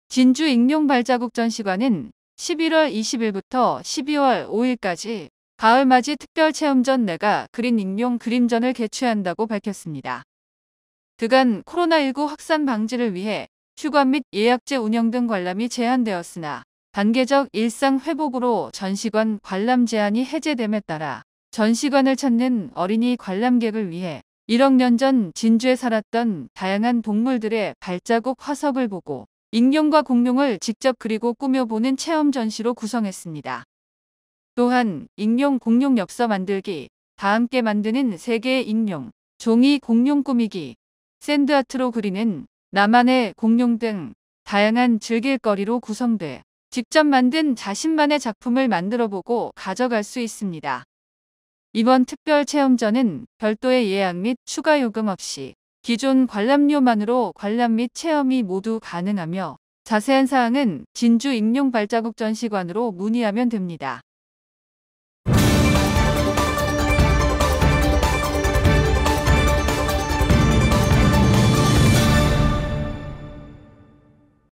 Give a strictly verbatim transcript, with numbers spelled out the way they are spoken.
진주 익룡 발자국 전시관은 십일월 이십일부터 십이월 오일까지 가을맞이 특별체험전 내가 그린 익룡 그림전을 개최한다고 밝혔습니다. 그간 코로나십구 확산 방지를 위해 휴관 및 예약제 운영 등 관람이 제한되었으나 단계적 일상 회복으로 전시관 관람 제한이 해제됨에 따라 전시관을 찾는 어린이 관람객을 위해 일억 년 전 진주에 살았던 다양한 동물들의 발자국 화석을 보고 익룡과 공룡을 직접 그리고 꾸며보는 체험 전시로 구성했습니다. 또한 익룡 공룡 엽서 만들기, 다 함께 만드는 세계의 익룡, 종이 공룡 꾸미기, 샌드아트로 그리는 나만의 공룡 등 다양한 즐길거리로 구성돼 직접 만든 자신만의 작품을 만들어보고 가져갈 수 있습니다. 이번 특별 체험전은 별도의 예약 및 추가 요금 없이 기존 관람료만으로 관람 및 체험이 모두 가능하며 자세한 사항은 진주 익룡 발자국 전시관으로 문의하면 됩니다.